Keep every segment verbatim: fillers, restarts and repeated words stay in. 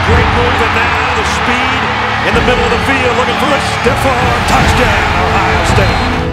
great move, and now the speed in the middle of the field, looking for a stiff arm touchdown, Ohio State.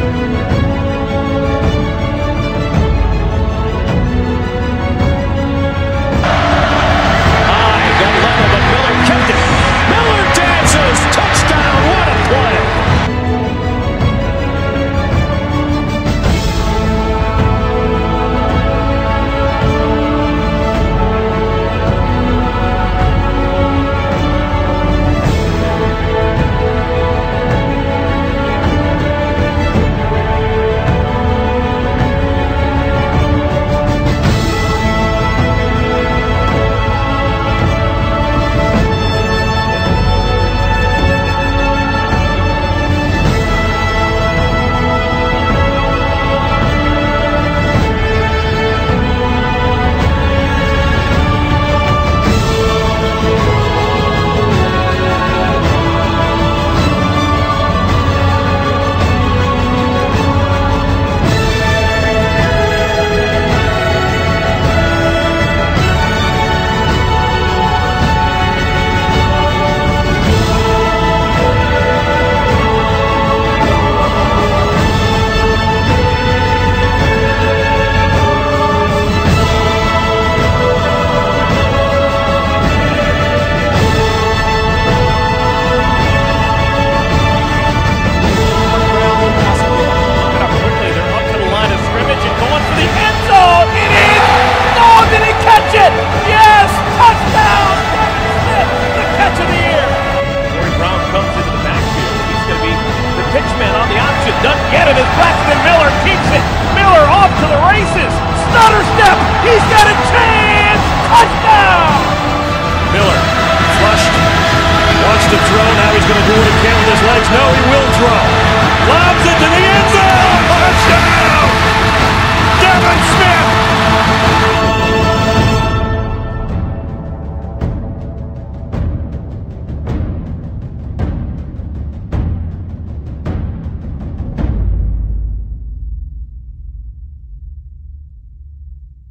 Doesn't get it as Braxton Miller keeps it. Miller off to the races. Stutter step. He's got a chance.